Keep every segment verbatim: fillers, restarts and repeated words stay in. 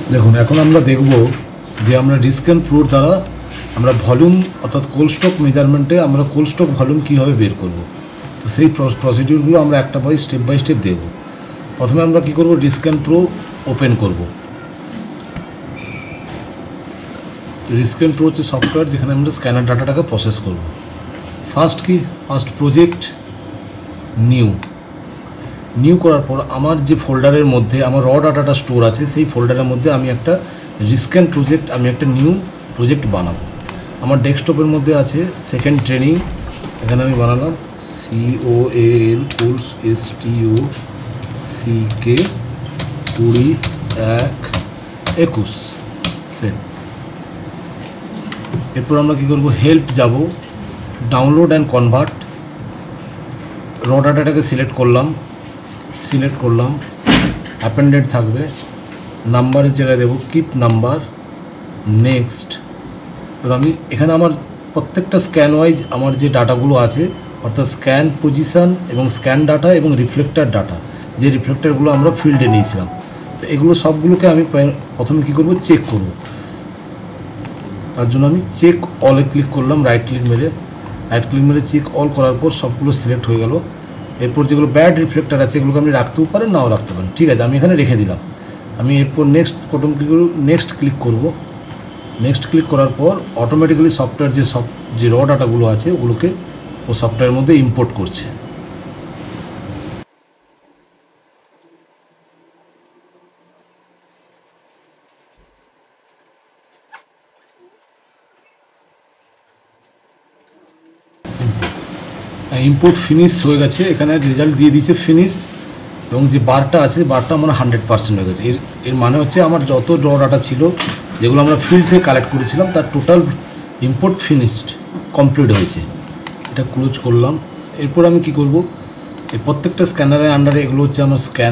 দেখুন এখন আমরা দেখব যে আমরা ডিসক্যান প্রোর দ্বারা আমরা ভলিউম অর্থাৎ কোল্ড স্টক মেজারমেন্টে আমরা কোল্ড স্টক ভলিউম কীভাবে বের করব। তো সেই প্রসিডিউরগুলো আমরা একটা বাই স্টেপ বাই স্টেপ দেখব। প্রথমে আমরা কী করব, ডিসক্যান প্রো ওপেন করব। ডিসক্যান প্রো হচ্ছে সফটওয়্যার যেখানে আমরা স্ক্যানার ডাটাটাকে প্রসেস করব। ফার্স্ট কি ফার্স্ট প্রজেক্ট নিউ নিউ করার পর আমার যে ফোল্ডারের মধ্যে আমার র ডাটাটা স্টোর আছে সেই ফোল্ডারের মধ্যে আমি একটা ডিসক্যান প্রজেক্ট আমি একটা নিউ প্রজেক্ট বানাবো। আমার ডেস্কটপের মধ্যে আছে সেকেন্ড ট্রেনিং, এখানে আমি বানালাম সিও এল কোর্স এস টিও সি কে কুড়ি এক একুশ সেট। এরপর আমরা কী করবো, হেল্প যাব, ডাউনলোড অ্যান্ড কনভার্ট, র ডাটাটাকে সিলেক্ট করলাম সিলেক্ট করলাম অ্যাপেন্ডেড থাকবে, নাম্বারের জায়গায় দেবো কিপ নাম্বার, নেক্সট। এবার আমি এখানে আমার প্রত্যেকটা স্ক্যান ওয়াইজ আমার যে ডাটাগুলো আছে অর্থাৎ স্ক্যান পজিশান এবং স্ক্যান ডাটা এবং রিফ্লেক্টার ডাটা, যে রিফ্লেক্টারগুলো আমরা ফিল্ডে নিয়েছিলাম, তো এগুলো সবগুলোকে আমি প্রথমে কী করবো, চেক করব। তার জন্য আমি চেক অলে ক্লিক করলাম, রাইট ক্লিক মেরে রাইট ক্লিক মেরে চেক অল করার পর সবগুলো সিলেক্ট হয়ে গেল। এরপর যেগুলো ব্যাড রিফ্লেক্টার আছে এগুলোকে আপনি রাখতেও পারেন নাও রাখতে পারেন, ঠিক আছে, আমি এখানে রেখে দিলাম। আমি এরপর নেক্সট প্রথম কী করব, নেক্সট ক্লিক করব। নেক্সট ক্লিক করার পর অটোমেটিক্যালি সফটওয়্যার যে সব যে র ডাটাগুলো আছে ওগুলোকে ও সফটওয়্যারের মধ্যে ইম্পোর্ট করছে। ইম্পোর্ট ফিনিশ হয়ে গেছে, এখানে রেজাল্ট দিয়ে দিয়েছে ফিনিশ, এবং যে বারটা আছে বারটা আমার হান্ড্রেড পার্সেন্ট হয়ে গেছে। এর এর মানে হচ্ছে আমার যত র ডাটা ছিল যেগুলো আমরা ফিল্ড থেকে কালেক্ট করেছিলাম তার টোটাল ইম্পোর্ট ফিনিশড কমপ্লিট হয়েছে। এটা ক্লোজ করলাম। এরপর আমি কি করব, এই প্রত্যেকটা স্ক্যানারের আন্ডারে এগুলো হচ্ছে আমার স্ক্যান,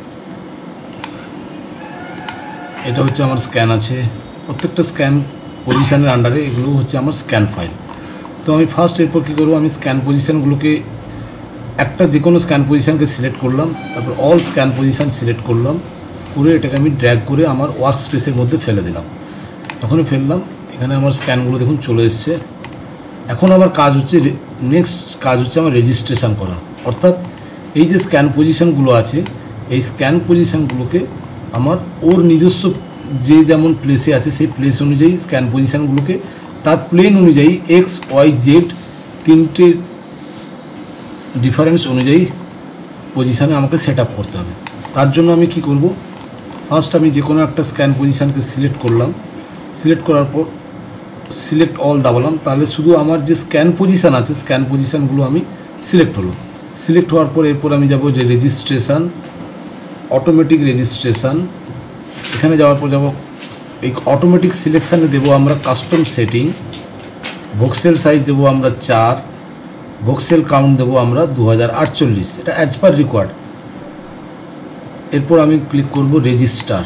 এটা হচ্ছে আমার স্ক্যান আছে, প্রত্যেকটা স্ক্যান পজিশানের আন্ডারে এগুলো হচ্ছে আমার স্ক্যান ফাইল। তো আমি ফার্স্ট এরপর কী করবো, আমি স্ক্যান পজিশানগুলোকে একটা যে কোনো স্ক্যান পজিশানকে সিলেক্ট করলাম, তারপর অল স্ক্যান পজিশান সিলেক্ট করলাম, করে এটাকে আমি ড্র্যাগ করে আমার ওয়ার্ক স্পেসের মধ্যে ফেলে দিলাম। তখনই ফেললাম, এখানে আমার স্ক্যানগুলো দেখুন চলে এসছে। এখন আমার কাজ হচ্ছে, নেক্সট কাজ হচ্ছে আমার রেজিস্ট্রেশন করা, অর্থাৎ এই যে স্ক্যান পজিশানগুলো আছে এই স্ক্যান পজিশানগুলোকে আমার ওর নিজস্ব যে যেমন প্লেসে আছে সেই প্লেস অনুযায়ী স্ক্যান পজিশানগুলোকে তার প্লেন অনুযায়ী এক্স ওয়াই জেড তিনটে ডিফারেন্স অনুযায়ী পজিশানে আমাকে সেট আপ করতে হবে। তার জন্য আমি কি করব, ফার্স্ট আমি যে কোনো একটা স্ক্যান পজিশানকে সিলেক্ট করলাম, সিলেক্ট করার পর সিলেক্ট অল দাবালাম, তাহলে শুধু আমার যে স্ক্যান পজিশান আছে স্ক্যান পজিশানগুলো আমি সিলেক্ট হলো। সিলেক্ট হওয়ার পর এরপর আমি যাব যে রেজিস্ট্রেশন, অটোমেটিক রেজিস্ট্রেশন, এখানে যাওয়ার পর যাব এই অটোমেটিক সিলেকশানে দেবো আমরা কাস্টম সেটিং, ভোক্সেল সাইজ দেবো আমরা চার, ভোক্সেল কাউন্ট দেবো আমরা দু হাজার আটচল্লিশ, এটা অ্যাজ পার রিকোয়ার্ড। এরপর আমি ক্লিক করব রেজিস্টার।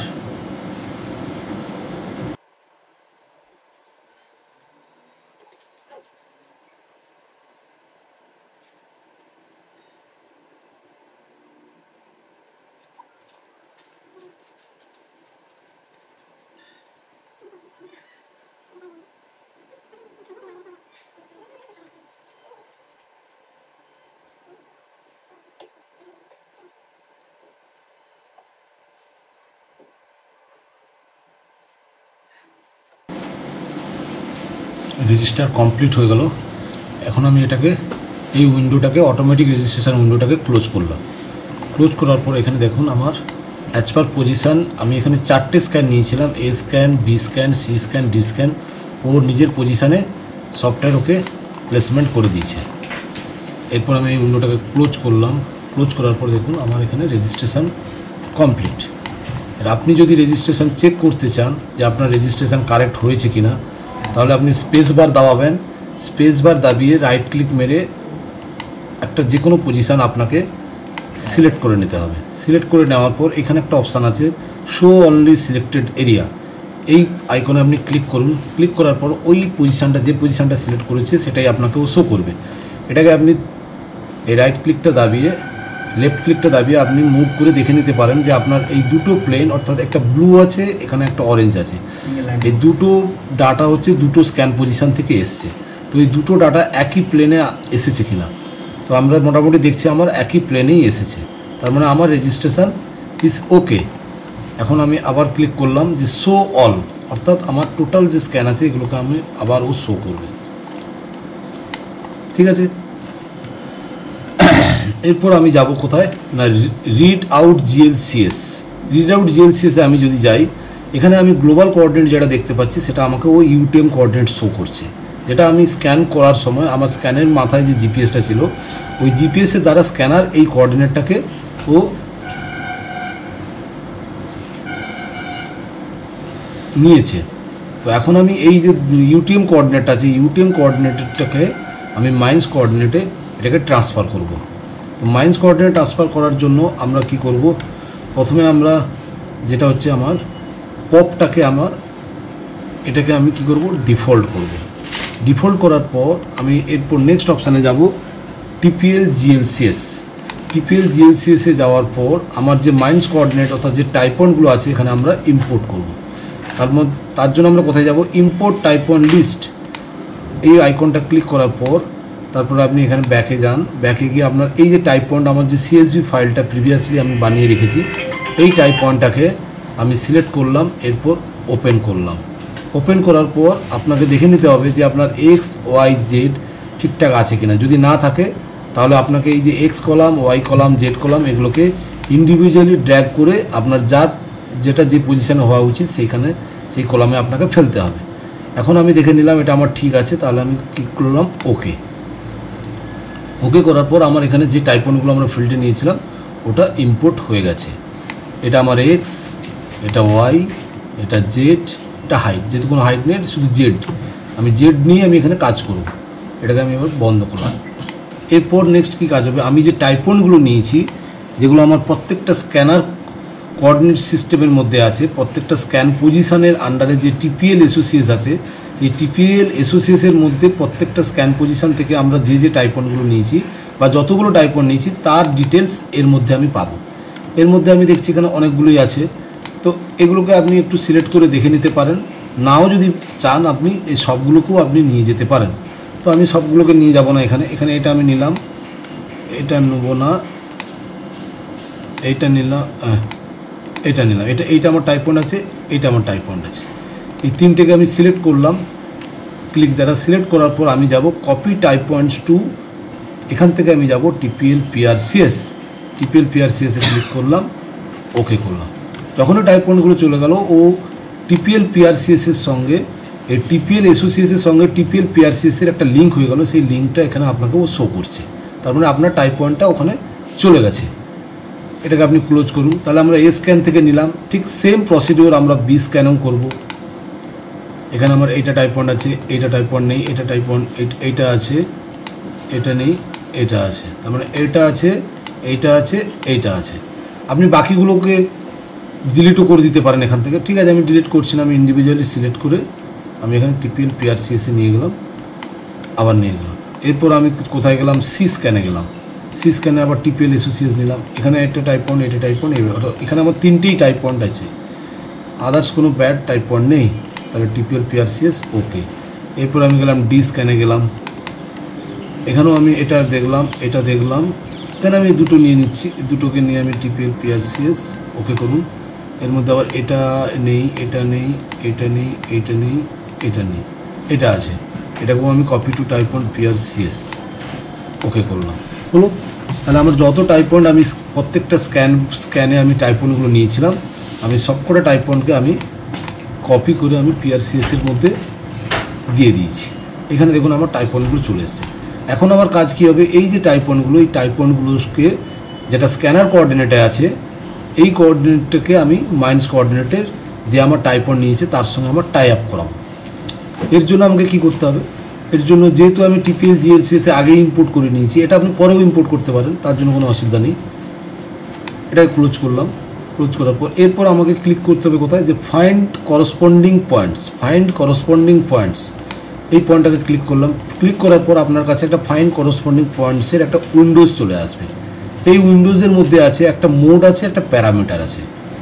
রেজিস্টার কমপ্লিট হয়ে গেল। এখন আমি এটাকে এই উইন্ডোটাকে অটোমেটিক রেজিস্ট্রেশন উইন্ডোটাকে ক্লোজ করলাম। ক্লোজ করার পর এখানে দেখুন আমার অ্যাজ পার পজিশান আমি এখানে চারটে স্ক্যান নিয়েছিলাম, A scan, B scan, C scan, D scan, ওর নিজের পজিশানে সফটওয়্যার ওকে প্লেসমেন্ট করে দিয়েছে। এরপর আমি এই উইন্ডোটাকে ক্লোজ করলাম। ক্লোজ করার পর দেখুন আমার এখানে রেজিস্ট্রেশন কমপ্লিট। আর আপনি যদি রেজিস্ট্রেশন চেক করতে চান যে আপনার রেজিস্ট্রেশন কারেক্ট হয়েছে কি না, তাহলে আপনি স্পেস বার দাবাবেন, স্পেস বার দাবিয়ে রাইট ক্লিক মেরে একটা যে কোনো পজিশান আপনাকে সিলেক্ট করে নিতে হবে। সিলেক্ট করে নেওয়ার পর এখানে একটা অপশান আছে শো অনলি সিলেক্টেড এরিয়া, এই আইকনে আপনি ক্লিক করুন। ক্লিক করার পর ওই পজিশানটা যে পজিশানটা সিলেক্ট করেছে সেটাই আপনাকেও শো করবে। এটাকে আপনি এই রাইট ক্লিকটা দাবিয়ে লেফট ক্লিকটা দাবিয়ে আপনি মুভ করে দেখে নিতে পারেন যে আপনার এই দুটো প্লেন, অর্থাৎ একটা ব্লু আছে, এখানে একটা অরেঞ্জ আছে, এই দুটো ডাটা হচ্ছে দুটো স্ক্যান পজিশান থেকে এসছে। তো এই দুটো ডাটা একই প্লেনে এসেছে কিনা, তো আমরা মোটামুটি দেখছি আমার একই প্লেনেই এসেছে, তার মানে আমার রেজিস্ট্রেশন ইজ ওকে। এখন আমি আবার ক্লিক করলাম যে শো অল, অর্থাৎ আমার টোটাল যে স্ক্যান আছে এগুলোকে আমি আবার ও শো করবে। ঠিক আছে, এরপর আমি যাব কোথায় না, read out GLCS. Read out জিএলসিএসে আমি যদি যাই, এখানে আমি গ্লোবাল কোঅর্ডিনেট যেটা দেখতে পাচ্ছি সেটা আমাকে ওই ইউটিএম কোঅর্ডিনেট শো করছে, যেটা আমি স্ক্যান করার সময় আমার স্ক্যানের মাথায় যে জিপিএসটা ছিল ওই জিপিএসের দ্বারা স্ক্যানার এই কোঅর্ডিনেটটাকে ও নিয়েছে। তো এখন আমি এই যে ইউটিএম কোঅর্ডিনেট আছে, ইউটিএম কোঅর্ডিনেটটাকে আমি মাইন্স কোঅর্ডিনেটে এটাকে ট্রান্সফার করব। তো মাইন্স কোঅর্ডিনেট ট্রান্সফার করার জন্য আমরা কি করব, প্রথমে আমরা যেটা হচ্ছে আমার পপটাকে আমার এটাকে আমি কি করব, ডিফল্ট করব। ডিফল্ট করার পর আমি এরপর নেক্সট অপশানে যাব টিপিএল জিএলসিএস। টিপিএল জিএলসিএসে যাওয়ার পর আমার যে মাইন্স কোঅর্ডিনেট অর্থাৎ যে টাইপয়েন্টগুলো আছে এখানে আমরা ইম্পোর্ট করব। তার মধ্যে তার জন্য আমরা কোথায় যাব, ইম্পোর্ট টাইপয়েন্ট লিস্ট, এই আইকনটা ক্লিক করার পর তারপরে আপনি এখানে ব্যাকে যান। ব্যাকে গিয়ে আপনার এই যে টাইপ পয়েন্ট, আমার যে সিএসভি ফাইলটা প্রিভিয়াসলি আমি বানিয়ে রেখেছি এই টাইপ পয়েন্টটাকে আমি সিলেক্ট করলাম, এরপর ওপেন করলাম। ওপেন করার পর আপনাকে দেখে নিতে হবে যে আপনার এক্স ওয়াই জেড ঠিকঠাক আছে কিনা। যদি না থাকে তাহলে আপনাকে এই যে X column, Y column, Z column এগুলোকে ইন্ডিভিজুয়ালি ড্র্যাগ করে আপনার যার যেটা যে পজিশানে হওয়া উচিত সেইখানে সেই কলামে আপনাকে ফেলতে হবে। এখন আমি দেখে নিলাম এটা আমার ঠিক আছে, তাহলে আমি ক্লিক করলাম ওকে। ওকে করার পর আমার এখানে যে টাইপনগুলো আমরা ফিল্ডে নিয়েছিলাম ওটা ইম্পোর্ট হয়ে গেছে। এটা আমার এক্স, এটা ওয়াই, এটা জেড, এটা হাইট, যেহেতু কোনো হাইট নেই শুধু জেড, আমি জেড নিয়ে আমি এখানে কাজ করব। এটাকে আমি এবার বন্ধ করলাম। এরপর নেক্সট কী কাজ হবে, আমি যে টাইপনগুলো নিয়েছি যেগুলো আমার প্রত্যেকটা স্ক্যানার কোঅর্ডিনেট সিস্টেমের মধ্যে আছে, প্রত্যেকটা স্ক্যান পজিশানের আন্ডারে যে টিপিএল এসোসিএস আছে সেই টিপিএল এসোসিএসের মধ্যে প্রত্যেকটা স্ক্যান পজিশান থেকে আমরা যে যে টাইপনগুলো নিয়েছি বা যতগুলো টাইপন নিয়েছি তার ডিটেলস এর মধ্যে আমি পাবো। এর মধ্যে আমি দেখছি এখানে অনেকগুলোই আছে, তো এগুলোকে আপনি একটু সিলেক্ট করে দেখে নিতে পারেন, নাও যদি চান আপনি এই সবগুলোকেও আপনি নিয়ে যেতে পারেন। তো আমি সবগুলোকে নিয়ে যাব না, এখানে এখানে এটা আমি নিলাম, এটা নেব না, এইটা নিলাম, এটা নিলাম, এটা এইটা আমার টাইপয়েন্ট আছে, এইটা আমার টাইপয়েন্ট আছে, এই তিনটেকে আমি সিলেক্ট করলাম। ক্লিক দ্বারা সিলেক্ট করার পর আমি যাব কপি টাইপয়েন্টস টু, এখান থেকে আমি যাব টিপিএল পিআরসিএস, টিপিএল পিআরসিএসে ক্লিক করলাম, ওকে করলাম। যখনই টাইপয়েন্টগুলো চলে গেল ও টিপিএল পিআরসিএসের সঙ্গে এই টিপিএল এসোসিএসের সঙ্গে টিপিএল পিআরসিএসের একটা লিঙ্ক হয়ে গেল, সেই লিঙ্কটা এখানে আপনাকে ও শো করছে, তার মানে আপনার টাইপয়েন্টটা ওখানে চলে গেছে। এটাকে আপনি ক্লোজ করুন। তাহলে আমরা এ স্ক্যান থেকে নিলাম, ঠিক সেম প্রসিডিওর আমরা বি স্ক্যানও করব। এখানে আমার এইটা টাইপয়েন্ট আছে, এইটা টাইপয়েন্ট নেই, এটা টাইপয়েন্ট এইটা আছে, এটা নেই, এটা আছে, তার মানে এটা আছে, এইটা আছে, এইটা আছে। আপনি বাকিগুলোকে ডিলিটও করে দিতে পারেন এখান থেকে। ঠিক আছে, আমি ডিলিট করছি না, আমি ইন্ডিভিজুয়ালি সিলেক্ট করে আমি এখানে টিপিএল পিআরসিএসে নিয়ে গেলাম, আবার নিয়ে গেলাম। এরপর আমি কোথায় গেলাম, সি স্ক্যানে গেলাম, সি স্ক্যানে আবার টিপিএল এসোসিএস নিলাম, এখানে একটা টাইপ পয়েন্ট, এটা টাইপ পয়েন্ট, এখানে আমার তিনটেই টাইপ পয়েন্ট আছে, আদার্স কোনো ব্যাড টাইপ পয়েন্ট নেই, তাহলে টিপিএল পিআরসিএস ওকে। এরপর আমি গেলাম ডি স্ক্যানে গেলাম, এখানেও আমি এটা দেখলাম, এটা দেখলাম, এখানে আমি দুটো নিয়ে নিচ্ছি, দুটোকে নিয়ে আমি টিপিএল পিআরসিএস ওকে করুন। এর মধ্যে আবার এটা নেই, এটা নেই, এটা নেই, এটা নেই, এটা নেই, এটা আছে, এটাকেও আমি copy to type point PRCS okay করলাম, হলো। তাহলে আমার যত টাইপ পয়েন্ট আমি প্রত্যেকটা স্ক্যান স্ক্যানে আমি টাইপ পয়েন্টগুলো নিয়েছিলাম, আমি সবকটা টাইপ পয়েন্টকে আমি কপি করে আমি পিআরসিএসের মধ্যে দিয়ে দিয়েছি। এখানে দেখুন আমার টাইপ পয়েন্টগুলো চলে এসছে। এখন আমার কাজ কী হবে, এই যে টাইপ পয়েন্টগুলো, এই টাইপ পয়েন্টগুলোকে যেটা স্ক্যানার কোঅর্ডিনেটে আছে এই কোঅর্ডিনেটটাকে আমি মাইন্স কোঅর্ডিনেটের যে আমার টাইপ পয়েন্ট নিয়েছে তার সঙ্গে আমার টাই আপ করাবো। এর জন্য আমাকে কী করতে হবে, এর জন্য যেহেতু আমি টিপিএল জিএলসিএসে আগেই ইম্পোর্ট করে নিয়েছি, এটা আপনি পরেও ইম্পোর্ট করতে পারেন, তার জন্য কোনো অসুবিধা নেই। এটাকে ক্লোজ করলাম, ক্লোজ করার পর এরপর আমাকে ক্লিক করতে হবে কোথায়, যে find corresponding points, find corresponding points এই পয়েন্টটাকে ক্লিক করলাম। ক্লিক করার পর আপনার কাছে একটা ফাইন্ড করসপন্ডিং পয়েন্টসের একটা উইন্ডোজ চলে আসবে। এই উইন্ডোজের মধ্যে আছে একটা মোড আছে, একটা প্যারামিটার আছে।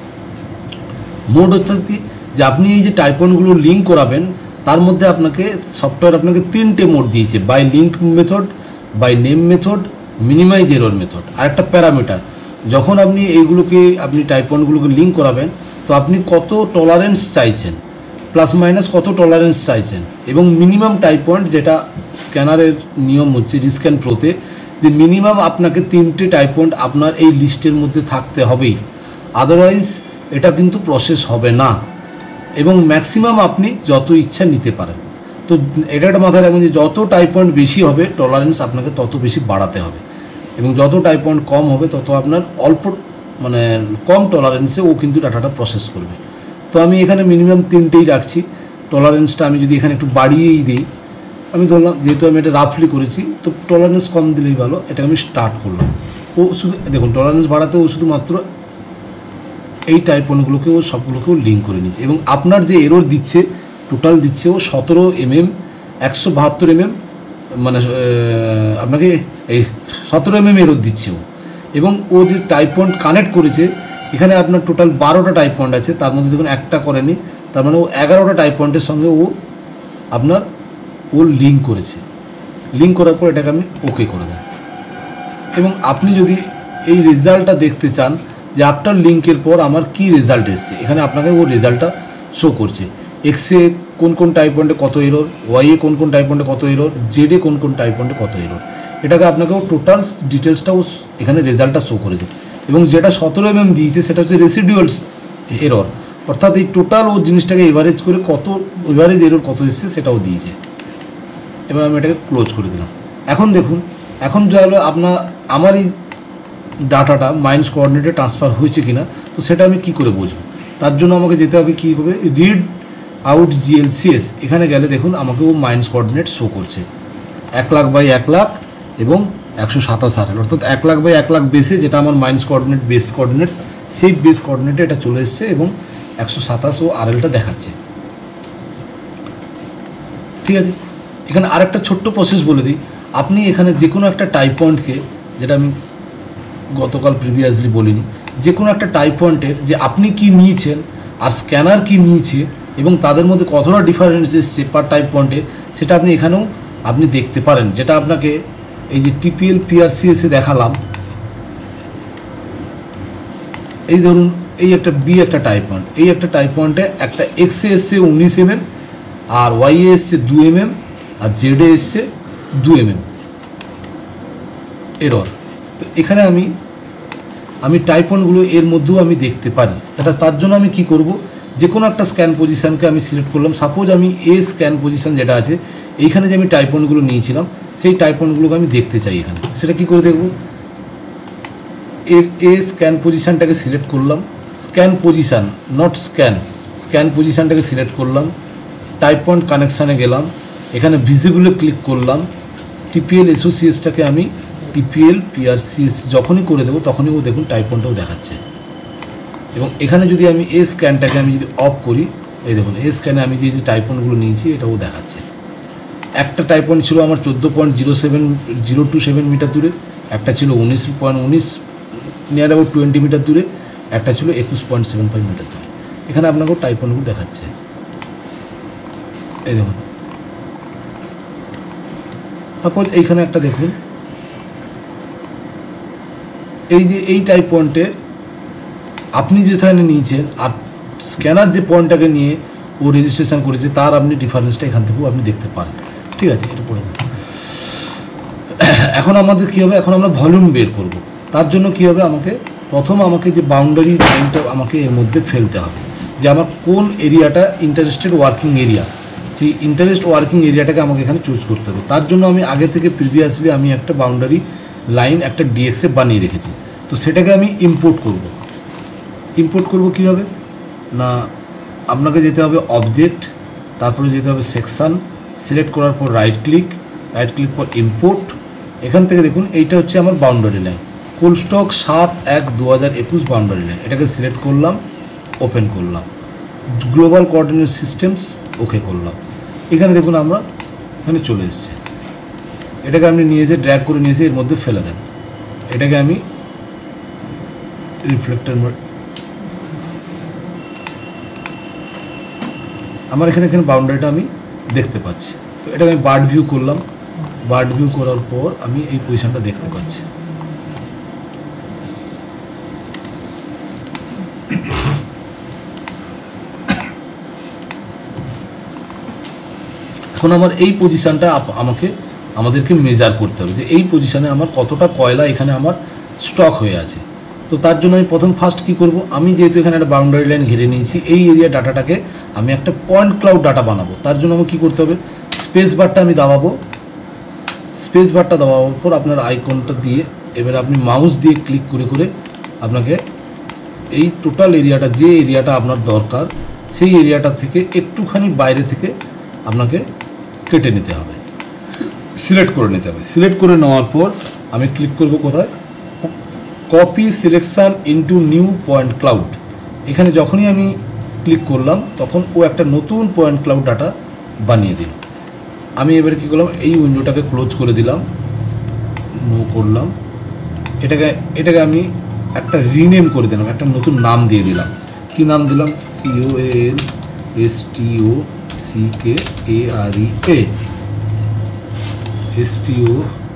মোড অর্থাৎ কি, যে আপনি এই যে টাইপ ওয়ানগুলো লিঙ্ক করাবেন তার মধ্যে আপনাকে সফটওয়্যার আপনাকে তিনটে মোড দিয়েছে, by link method, by name method, minimize error method, আর একটা প্যারামিটার। যখন আপনি এইগুলোকে আপনি টাইপ ওয়ানগুলোকে লিঙ্ক করাবেন তো আপনি কত টলারেন্স চাইছেন, প্লাস মাইনাস কত টলারেন্স চাইছেন, এবং মিনিমাম টাইপ পয়েন্ট, যেটা স্ক্যানারের নিয়ম হচ্ছে রিস্ক্যান প্রোতে, যে মিনিমাম আপনাকে তিনটে টাইপ পয়েন্ট আপনার এই লিস্টের মধ্যে থাকতে হবেই, আদারওয়াইজ এটা কিন্তু প্রসেস হবে না। এবং ম্যাক্সিমাম আপনি যত ইচ্ছা নিতে পারেন। তো এটা একটা মাথায় রাখবেন যে যত টাইপ পয়েন্ট বেশি হবে টলারেন্স আপনাকে তত বেশি বাড়াতে হবে, এবং যত টাইপ পয়েন্ট কম হবে তত আপনার অল্প মানে কম টলারেন্সে ও কিন্তু ডাটাটা প্রসেস করবে। তো আমি এখানে মিনিমাম তিনটেই রাখছি। টলারেন্সটা আমি যদি এখানে একটু বাড়িয়েই দিই, আমি ধরলাম যেহেতু আমি এটা রাফলি করেছি তো টলারেন্স কম দিলেই ভালো, এটা আমি স্টার্ট করলাম। ও শুধু দেখুন টলারেন্স বাড়াতে ও শুধুমাত্র এই টাইপ ওয়ানগুলোকেও সবগুলোকেও লিঙ্ক করে নিচ্ছে, এবং আপনার যে এরর দিচ্ছে টোটাল দিচ্ছে ও সতেরো এমএম একশো বাহাত্তর এমএম মানে আপনাকে এই সতেরো এমএম এরর দিচ্ছে ও, এবং ও যে টাইপ পয়েন্ট কানেক্ট করেছে এখানে আপনার টোটাল বারোটা টাইপ পয়েন্ট আছে, তার মধ্যে দেখুন একটা করেনি, তার মানে ও এগারোটা টাইপ পয়েন্টের সঙ্গে ও আপনার ও লিঙ্ক করেছে। লিঙ্ক করার পর এটাকে আমি ওকে করে দেন, এবং আপনি যদি এই রেজাল্টটা দেখতে চান যে আফটার লিঙ্কের পর আমার কি রেজাল্ট এসছে, এখানে আপনাকে ও রেজাল্টটা শো করছে। এক্সে কোন কোন টাইপ পয়েন্টে কত এরর, ওয়াইয়ে কোন কোন টাইপ পয়েন্টে কত এরর, জেডে কোন কোন টাইপ পয়েন্টে কত এরর, এটাকে আপনাকেও টোটাল ডিটেলসটাও এখানে রেজাল্টটা শো করেছে। এবং যেটা সতেরো এমএম দিয়েছে সেটা হচ্ছে রেসিডুয়াল এরর, অর্থাৎ এই টোটাল ও জিনিসটাকে এভারেজ করে কত এভারেজ এরর কত এসছে সেটাও দিয়েছে। এবার আমি এটাকে ক্লোজ করে দিলাম। এখন দেখুন, এখন যা হলো আপনার আমার এই ডাটাটা মাইনাস কোঅর্ডিনেটে ট্রান্সফার হয়েছে কিনা, তো সেটা আমি কি করে বুঝবো? তার জন্য আমাকে যেতে হবে কী হবে, রিড আউট জিএলসিএস, এখানে গেলে দেখুন আমাকে ও মাইনাস কোঅর্ডিনেট শো করছে এক লাখ বাই এক লাখ এবং একশো সাতাশ আর এল, অর্থাৎ এক লাখ বাই এক লাখ বেসে যেটা আমার মাইনাস কোঅর্ডিনেট বেস কোঅর্ডিনেট, সেই বেস কোঅর্ডিনেটে এটা চলে এসছে এবং একশো সাতাশ ও আর এলটা দেখাচ্ছে। ঠিক আছে, এখানে আরেকটা ছোট্ট প্রসেস বলে দিই। আপনি এখানে যে কোনো একটা টাইপ পয়েন্টকে, যেটা আমি গতকাল প্রিভিয়াসলি বলিনি, যে কোনো একটা টাইপ পয়েন্টের যে আপনি কি নিয়েছেন আর স্ক্যানার কি নিয়েছে এবং তাদের মধ্যে কতটা ডিফারেন্স এসছে পার টাইপ পয়েন্টে, সেটা আপনি এখানেও আপনি দেখতে পারেন। যেটা আপনাকে এই যে টিপিএল পিআরসিএসে দেখালাম, এই ধরুন এই একটা বি একটা টাইপ পয়েন্ট, এই একটা টাইপ পয়েন্টে একটা এক্সে এসছে উনিশ এমএম, আর ওয়াইএ এসছে দু এমএম, আর জেডে এসছে দু এমএম এরর। তো এখানে আমি আমি টাইপ ওয়ানগুলো এর মধ্যেও আমি দেখতে পারি। এটা তার জন্য আমি কি করব, যে কোনো একটা স্ক্যান পজিশানকে আমি সিলেক্ট করলাম। সাপোজ আমি এ স্ক্যান পজিশান যেটা আছে এইখানে যে আমি টাইপ ওয়ানগুলো নিয়েছিলাম সেই টাইপ ওয়ানগুলোকে আমি দেখতে চাই এখানে, সেটা কি করে দেখব, এর এ স্ক্যান পজিশানটাকে সিলেক্ট করলাম, scan position not scan, scan পজিশানটাকে সিলেক্ট করলাম, টাইপ পয়েন্ট কানেকশানে গেলাম, এখানে ভিজিবলে ক্লিক করলাম, টিপিএল এসওসিএসটাকে আমি টিপিএল পিআরসিএস যখনই করে দেবো তখনই ও দেখুন টাইপ পয়েন্টটাও দেখাচ্ছে। এবং এখানে যদি আমি এ স্ক্যানটাকে আমি যদি অফ করি, এই দেখুন এ স্ক্যানে আমি যে যে টাইপ পয়েন্টগুলো নিয়েছি এটাও দেখাচ্ছে। একটা টাইপ পয়েন্ট ছিল আমার চোদ্দো point zero seven zero two seven metre দূরে, একটা ছিল উনিশ পয়েন্ট উনিশ নিয়ার অ্যাবাউট টোয়েন্টি মিটার দূরে, একটা ছিল একুশ পয়েন্ট সেভেন ফাইভ মিটার দূরে। এখানে আপনাকেও টাইপ পয়েন্টগুলো দেখাচ্ছে। এই দেখুন সাপোজ এইখানে একটা দেখুন, এই যে এই টাইপ পয়েন্টে আপনি যেখানে নিয়েছেন আর স্ক্যানার যে পয়েন্টটাকে নিয়ে ও রেজিস্ট্রেশন করেছে তার আপনি ডিফারেন্সটা এখান থেকেও আপনি দেখতে পারেন। ঠিক আছে, এটা পড়ে এখন আমাদের কী হবে, এখন আমরা ভলিউম বের করব। তার জন্য কী হবে, আমাকে প্রথম আমাকে যে বাউন্ডারি লাইনটা আমাকে এর মধ্যে ফেলতে হবে, যে আমার কোন এরিয়াটা ইন্টারেস্টেড ওয়ার্কিং এরিয়া, সেই ইন্টারেস্ট ওয়ার্কিং এরিয়াটাকে আমাকে এখানে চুজ করতে হবে। তার জন্য আমি আগে থেকে প্রিভিয়াসলি আমি একটা বাউন্ডারি লাইন একটা ডিএক্সে বানিয়ে রেখেছি, তো সেটাকে আমি ইম্পোর্ট করব। ইম্পোর্ট করব কীভাবে না, আপনাকে যেতে হবে অবজেক্ট, তারপরে যেতে হবে সেকশান, সিলেক্ট করার পর রাইট ক্লিক, রাইট ক্লিক পর ইম্পোর্ট। এখান থেকে দেখুন এইটা হচ্ছে আমার বাউন্ডারি লাইন, কোলস্টক সাত এক দু হাজার একুশ বাউন্ডারি লাইন। এটাকে সিলেক্ট করলাম, ওপেন করলাম, গ্লোবাল কোঅর্ডিনেট সিস্টেমস ওকে করলাম। এখানে দেখুন আমরা এখানে চলে এসছে, এটাকে আপনি নিয়ে এসে ড্র্যাগ করে নিয়ে এসে এর মধ্যে ফেলে দেন। এটাকে আমি রিফ্লেক্টর মোড, আমার এখানে এখানে বাউন্ডারিটা আমি দেখতে পাচ্ছি। তো এটাকে আমি বার্ড ভিউ করলাম, বার্ড ভিউ করার পর আমি এই পজিশনটা দেখতে পাচ্ছি। এখন আমার এই পজিশনটা আমাকে আমাদেরকে মেজার করতে হবে যে এই পজিশনে আমার কতটা কয়লা এখানে আমার স্টক হয়ে আছে। তো তার জন্য আমি প্রথম ফার্স্ট কী করব, আমি যেহেতু এখানে একটা বাউন্ডারি লাইন ঘিরে নিয়েছি, এই এরিয়া ডাটাটাকে আমি একটা পয়েন্ট ক্লাউড ডাটা বানাবো। তার জন্য আমাকে কী করতে হবে, স্পেস বারটা আমি দাবাবো, স্পেস বারটা দাবাবার পর আপনার আইকনটা দিয়ে এবার আপনি মাউস দিয়ে ক্লিক করে করে আপনাকে এই টোটাল এরিয়াটা, যে এরিয়াটা আপনার দরকার সেই এরিয়াটা থেকে একটুখানি বাইরে থেকে আপনাকে কেটে নিতে হবে, সিলেক্ট করে নিতে হবে। সিলেক্ট করে নেওয়ার পর আমি ক্লিক করব কোথায়, copy selection into new point cloud. এখানে যখনই আমি ক্লিক করলাম তখন ও একটা নতুন পয়েন্ট ক্লাউড ডাটা বানিয়ে দিল। আমি এবারে কী করলাম, এই উইন্ডোটাকে ক্লোজ করে দিলাম, নো করলাম, এটাকে এটাকে আমি একটা রিনেম করে দিলাম, একটা নতুন নাম দিয়ে দিলাম। কী নাম দিলাম, সিও এল এস টিও C K A R E A S টিও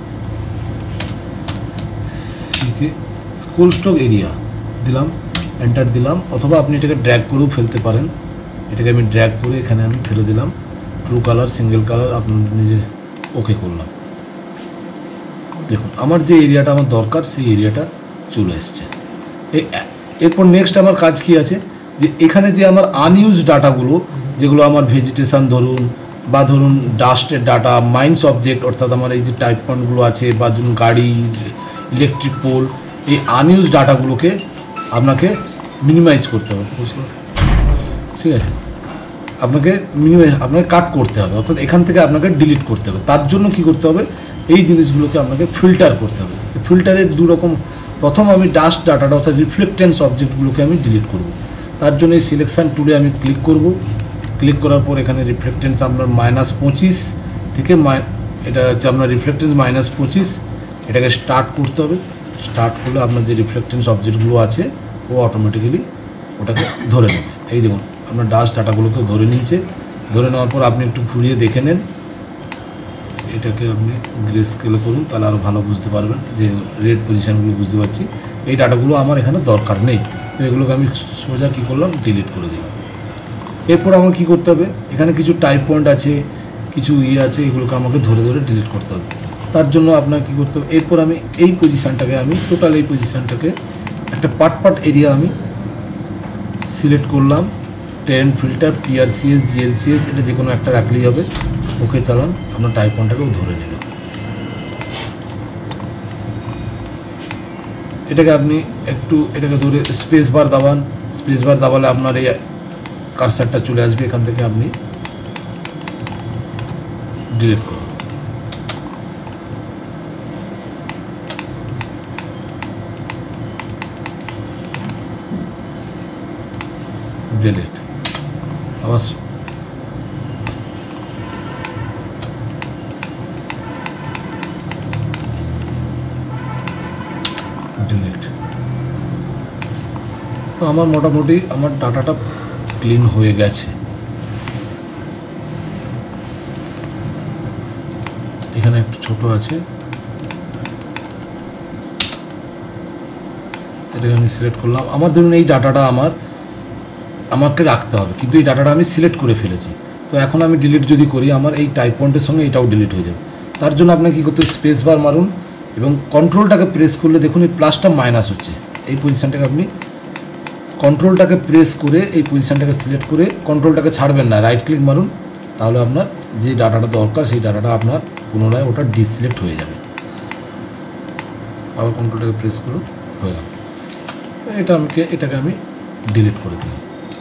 C K school stock area দিলাম, এন্টার দিলাম। অথবা আপনি এটাকে ড্র্যাগ করেও ফেলতে পারেন, এটাকে আমি ড্র্যাগ করে এখানে আমি ফেলে দিলাম। ট্রু কালার, সিঙ্গেল কালার আপনার নিজে ওকে করলাম। দেখুন আমার যে এরিয়াটা আমার দরকার সেই এরিয়াটা চলে এসছে। এরপর নেক্সট আমার কাজ কি আছে, যে এখানে যে আমার আনইউজ ডাটাগুলো, যেগুলো আমার ভেজিটেশন ধরুন, বা ধরুন ডাস্টের ডাটা, মাইন্স অবজেক্ট, অর্থাৎ আমার এই যে টাইপ পয়েন্টগুলো আছে, বা ধরুন গাড়ি, ইলেকট্রিক পোল, এই আনইউজ ডাটাগুলোকে আপনাকে মিনিমাইজ করতে হবে, বুঝলো? ঠিক আছে, আপনাকে মিনিমাইজ আপনাকে কাট করতে হবে, অর্থাৎ এখান থেকে আপনাকে ডিলিট করতে হবে। তার জন্য কি করতে হবে, এই জিনিসগুলোকে আপনাকে ফিল্টার করতে হবে। ফিল্টারের দু রকম, প্রথম আমি ডাস্ট ডাটাটা অর্থাৎ রিফ্লেক্টেন্স অবজেক্টগুলোকে আমি ডিলিট করব। তার জন্য এই সিলেকশান টুলে আমি ক্লিক করব। ক্লিক করার পর এখানে রিফ্লেক্টেন্স আপনার মাইনাস পঁচিশ থেকে মাই এটা হচ্ছে আপনার রিফ্লেক্টেন্স মাইনাস পঁচিশ, এটাকে স্টার্ট করতে হবে। স্টার্ট করলে আপনার যে রিফ্লেক্টেন্স অবজেক্টগুলো আছে ও অটোমেটিক্যালি ওটাকে ধরে নেবে। এই দেখুন আপনার ডাস্ট ডাটাগুলোকে ধরে নিয়েছে। ধরে নেওয়ার পর আপনি একটু ঘুরিয়ে দেখে নেন, এটাকে আপনি গ্রে স্কেলে করুন, তাহলে আরও ভালো বুঝতে পারবেন, যে রেড পজিশানগুলো বুঝতে পারছি। এই ডাটাগুলো আমার এখানে দরকার নেই, তো এগুলোকে আমি সোজা কী করলাম, ডিলিট করে দিলাম। এরপর আমার কী করতে হবে, এখানে কিছু টাইপ পয়েন্ট আছে, কিছু ইয়ে আছে, এগুলোকে আমাকে ধরে ধরে ডিলিট করতে হবে। তার জন্য আপনার কী করতে হবে, এরপর আমি এই পজিশানটাকে আমি টোটাল এই পজিশানটাকে একটা পার্ট পার্ট এরিয়া আমি সিলেক্ট করলাম। টেন ফিল্টার, পিআরসিএস, জিএলসিএস, এটা যে কোনো একটা রাখলেই হবে। ওকে চালান, আপনার টাইপ পয়েন্টটাকেও ধরে নিল। এটাকে আপনি একটু এটাকে ধরে স্পেস বার দাবান, স্পেস বার দাবালে আপনার এই কার্সারটা চলে আসবে, এখান থেকে আপনি ডিলিট করুন। ডিলিট আবার ডিলিট। তো আমার মোটামুটি আমার ডাটাটা ক্লিন হয়ে গেছে। এখানে একটু ছোট আছে, এটাকে আমি সিলেক্ট করলাম। আমার ধরুন এই ডাটাটা আমার আমাকে রাখতে হবে, কিন্তু এই ডাটাটা আমি সিলেক্ট করে ফেলেছি। তো এখন আমি ডিলিট যদি করি, আমার এই টাইপ পয়েন্টের সঙ্গে এটাও ডিলিট হয়ে যাবে। তার জন্য আপনাকে কী করতে হবে, স্পেস বার মারুন এবং কন্ট্রোলটাকে প্রেস করলে দেখুন এই প্লাসটা মাইনাস হচ্ছে। এই পজিশানটাকে আপনি কন্ট্রোলটাকে প্রেস করে এই পজিশানটাকে সিলেক্ট করে, কন্ট্রোলটাকে ছাড়বেন না, রাইট ক্লিক মারুন, তাহলে আপনার যে ডাটাটা দরকার সেই ডাটাটা আপনার পুনরায় ওটা ডিসিলেক্ট হয়ে যাবে। আবার কন্ট্রোলটাকে প্রেস করুন, হয়ে গেল। এটা আমাকে এটাকে আমি ডিলিট করে দিলাম।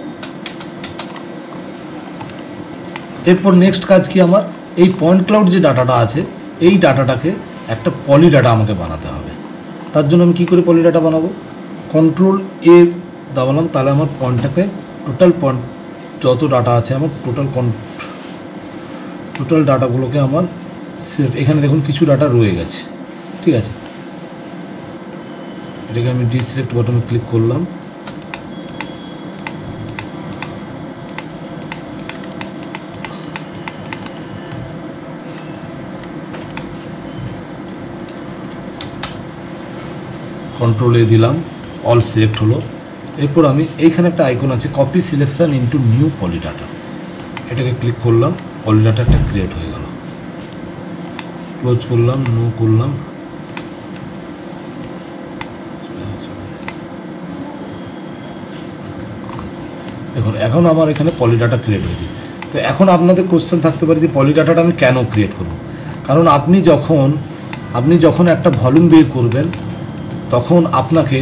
এরপর নেক্সট কাজ কি, আমার এই পয়েন্ট ক্লাউড যে ডাটাটা আছে এই ডাটাটাকে একটা পলি ডাটা আমাকে বানাতে হবে। তার জন্য আমি কী করে পলি ডাটা বানাবো, কন্ট্রোল এ দাবালাম, তাহলে আমার পয়েন্টটাকে টোটাল পয়েন্ট যত ডাটা আছে আমার টোটাল কন টোটাল ডাটাগুলোকে আমার সেট, এখানে দেখুন কিছু ডাটা রয়ে গেছে, ঠিক আছে, এটাকে আমি ডিসিলেক্ট বাটনে ক্লিক করলাম। কন্ট্রোল এ দিলাম, অল সিলেক্ট হলো। এরপর আমি এইখানে একটা আইকন আছে copy selection into new polydata, এটাকে ক্লিক করলাম, পলিডাটা একটা ক্রিয়েট হয়ে গেল। ক্লোজ করলাম, নো করলাম। দেখুন এখন আমার এখানে পলিডাটা ক্রিয়েট হয়েছে। তো এখন আপনাদের কোশ্চেন থাকতে পারে যে পলিডাটাটা আমি কেন ক্রিয়েট করব? কারণ আপনি যখন আপনি যখন একটা ভলিউম বের করবেন তখন আপনাকে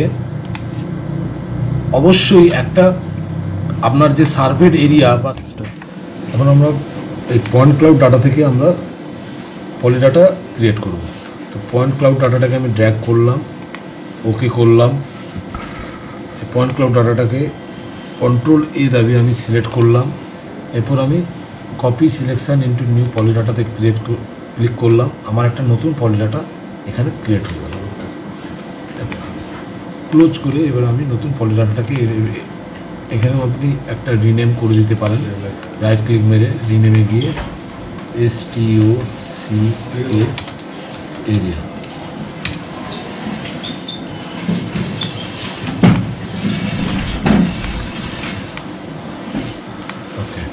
অবশ্যই একটা আপনার যে সার্ভেড এরিয়া বা এখন আমরা এই পয়েন্ট ক্লাউড ডাটা থেকে আমরা পলিডাটা ক্রিয়েট করব। তো পয়েন্ট ক্লাউড ডাটাটাকে আমি ড্র্যাগ করলাম, ওকে করলাম। এই পয়েন্ট ক্লাউড ডাটাটাকে কন্ট্রোল এ দাবিয়ে আমি সিলেক্ট করলাম। এরপর আমি কপি সিলেকশন ইনটু নিউ পলিডাটাতে ক্রিয়েট ক্লিক করলাম। আমার একটা নতুন পলিডাটা এখানে ক্রিয়েট হয়ে গেল। ক্লোজ করে এবার আমি নতুন পলিডাটাটাকে এখানে আপনি একটা রিনেম করে দিতে পারেন। রাইট ক্লিক মেরে রিনেমে গিয়ে S T O C A area, okay.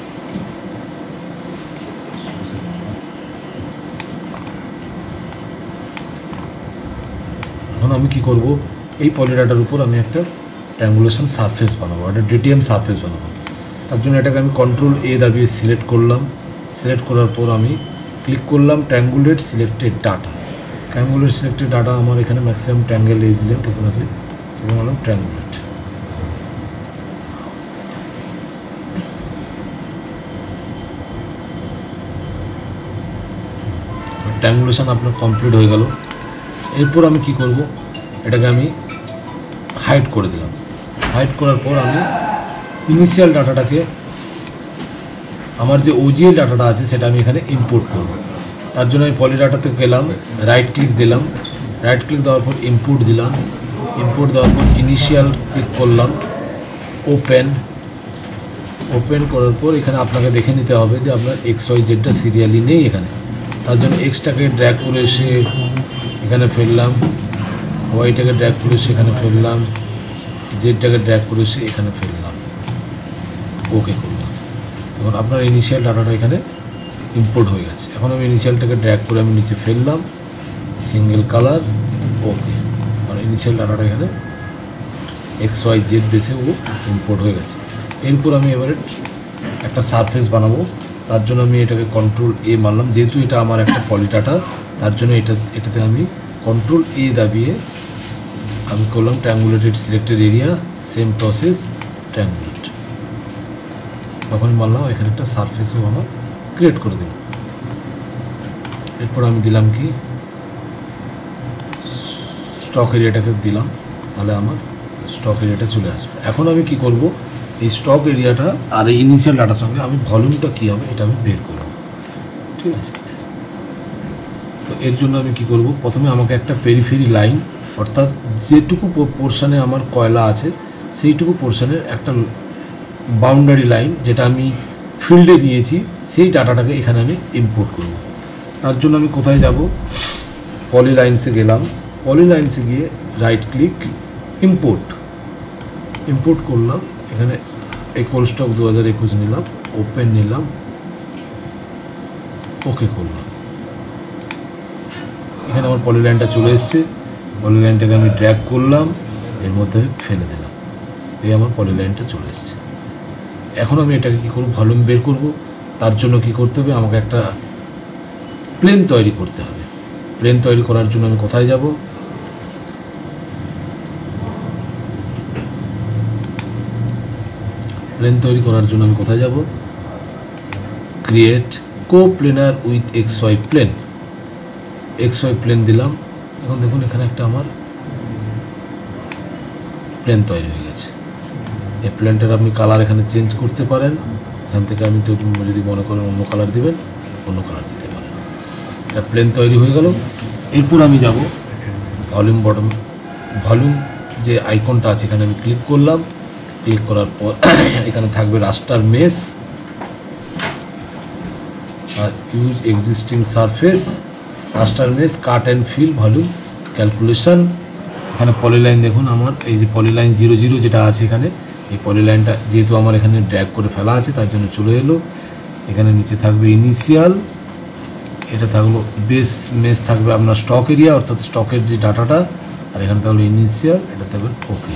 এখন আমি কি করব, এই পলিডাটার উপর আমি একটা ট্রায়াঙ্গুলেশন সারফেস বানাবো, একটা ডিটিএম সারফেস বানাবো। তার জন্য এটাকে আমি কন্ট্রোল এ দাবিয়ে সিলেক্ট করলাম। সিলেক্ট করার পর আমি ক্লিক করলাম triangulate selected data. Triangulate selected data আমার এখানে ম্যাক্সিমাম ট্রায়াঙ্গেল এজ লেন্থ এখানে আছে, সেখানে বললাম ট্রায়াঙ্গুলেট। ট্রায়াঙ্গুলেশন আপনার কমপ্লিট হয়ে গেল। এরপর আমি কি করব, এটাকে আমি হাইড করে দিলাম। হাইড করার পর আমি ইনিশিয়াল ডাটাটাকে, আমার যে ওজিএল ডাটাটা আছে সেটা আমি এখানে ইম্পোর্ট করব। তার জন্য আমি পলিডাটাতে গেলাম, রাইট ক্লিক দিলাম, রাইট ক্লিক দেওয়ার পর ইম্পোর্ট দিলাম। ইম্পোর্ট দেওয়ার পর ইনিশিয়াল ক্লিক করলাম, ওপেন। ওপেন করার পর এখানে আপনাকে দেখে নিতে হবে যে আপনার এক্স ওয়াই জেডটা সিরিয়ালি নেই এখানে। তার জন্য এক্সটাকে ড্র্যাগ করে এসে এখানে ফেললাম, ওয়াইটাকে ড্র্যাগ করে সেখানে ফেললাম, জেডটাকে ড্র্যাগ করে এসে এখানে ফেললাম, ওকে করলাম। এখন আপনার ইনিশিয়াল ডাটাটা এখানে ইম্পোর্ট হয়ে গেছে। এখন আমি ইনিশিয়ালটাকে ড্র্যাগ করে আমি নিচে ফেললাম, সিঙ্গেল কালার, ওকে। আর ইনিশিয়াল ডাটাটা এখানে এক্স ওয়াই জেড বেসে ও ইম্পোর্ট হয়ে গেছে। এরপর আমি এবারে একটা সারফেস বানাবো। তার জন্য আমি এটাকে কন্ট্রোল এ মারলাম, যেহেতু এটা আমার একটা পলিডাটা তার জন্য এটা এটাতে আমি কন্ট্রোল এ দাবিয়ে আমি করলাম triangulated selected area, same process triangulate. তখন মারলাম এখানে একটা সারফেসও আমার ক্রিয়েট করে দিলাম। এরপর আমি দিলাম কি স্টক এরিয়াটাকে দিলাম, তাহলে আমার স্টক এরিয়াটা চলে আসবে। এখন আমি কি করব, এই স্টক এরিয়াটা আর এই ইনিশিয়াল ডাটার সঙ্গে আমি ভলিউমটা কী হবে এটা আমি বের করব, ঠিক আছে। তো এর জন্য আমি কি করব, প্রথমে আমাকে একটা পেরিফেরি লাইন, অর্থাৎ যেটুকু পোর্শনে আমার কয়লা আছে সেইটুকু পোর্শনের একটা বাউন্ডারি লাইন যেটা আমি ফিল্ডে নিয়েছি সেই ডাটাটাকে এখানে আমি ইম্পোর্ট করব। তার জন্য আমি কোথায় যাব, পলিলাইন্সে গেলাম, পলিলাইন্সে গিয়ে রাইট ক্লিক, ইম্পোর্ট। ইম্পোর্ট করলাম, এখানে এই কোল স্টক দু হাজার একুশ নিলাম, ওপেন নিলাম, ওকে করলাম। এখানে আমার পলিলাইনটা চলে এসছে। পলিলাইনটাকে আমি ড্র্যাগ করলাম, এর মধ্যে ফেলে দিলাম, এই আমার পলিলাইনটা চলে এসছে। এখন আমি এটাকে কী করব, ভলিউম বের করব। তার জন্য কি করতে হবে, আমাকে একটা প্লেন তৈরি করতে হবে। প্লেন তৈরি করার জন্য আমি কোথায় যাব, প্লেন তৈরি করার জন্য আমি কোথায় যাব, create coplanar with X Y plane, X Y plane দিলাম। এখন দেখুন এখানে একটা আমার প্লেন তৈরি হয়ে গেছে। এই প্লেনটার আপনি কালার এখানে চেঞ্জ করতে পারেন। এখান থেকে আমি তো যদি মনে করেন অন্য কালার দিবেন, অন্য কালার দিতে পারেন। এটা প্লেন তৈরি হয়ে গেল। এরপর আমি যাব ভলিউম বটম, ভলিউম যে আইকনটা আছে এখানে আমি ক্লিক করলাম। ক্লিক করার পর এখানে থাকবে রাস্টার মেশ আর use existing surface, raster mesh, cut and fill, volume calculation. এখানে পলিলাইন দেখুন আমার এই যে পলিলাইন জিরো জিরো যেটা আছে এখানে, এই পলিলাইনটা যেহেতু আমার এখানে ড্র্যাগ করে ফেলা আছে তার জন্য চলে এলো। এখানে নিচে থাকবে ইনিশিয়াল, এটা থাকলো বেস মেস থাকবে আপনার স্টক এরিয়া অর্থাৎ স্টকের যে ডাটাটা, আর এখানে থাকলো ইনিশিয়াল, এটা থাকবেন ওকে।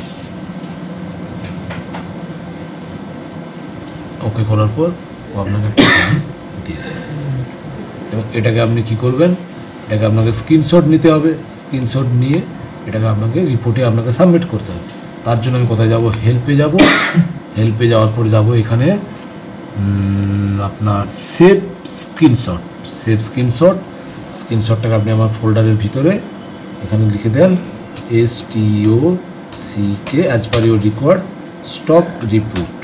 ওকে করার পর ও আপনাকে দিয়ে দেবে এবং এটাকে আপনি কি করবেন, এটাকে আপনাকে স্ক্রিনশট নিতে হবে। স্ক্রিনশট নিয়ে এটাকে আপনাকে রিপোর্টে আপনাকে সাবমিট করতে হবে। তার জন্য আমি কোথায় যাব, হেল্পে যাব। হেল্পে যাওয়ার পর যাব এখানে আপনার সেভ স্ক্রিনশট, সেভ স্ক্রিনশট। স্ক্রিনশটটাকে আপনি আমার ফোল্ডারের ভিতরে এখানে লিখে দেন S T O C K as per your required stock report.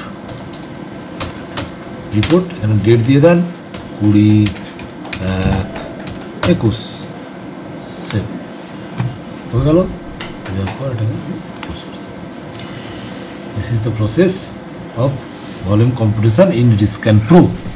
Report এখানে ডেট দিয়ে দেন কুড়ি এক একুশ, সেভ হয়ে গেল। দেওয়ার পর এটাকে this is the process of volume competition in risk and pro.